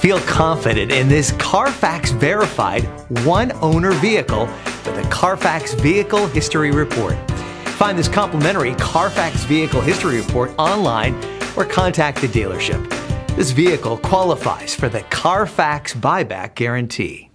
Feel confident in this Carfax verified one-owner vehicle with a Carfax Vehicle History Report. Find this complimentary Carfax Vehicle History Report online or contact the dealership. This vehicle qualifies for the Carfax Buyback Guarantee.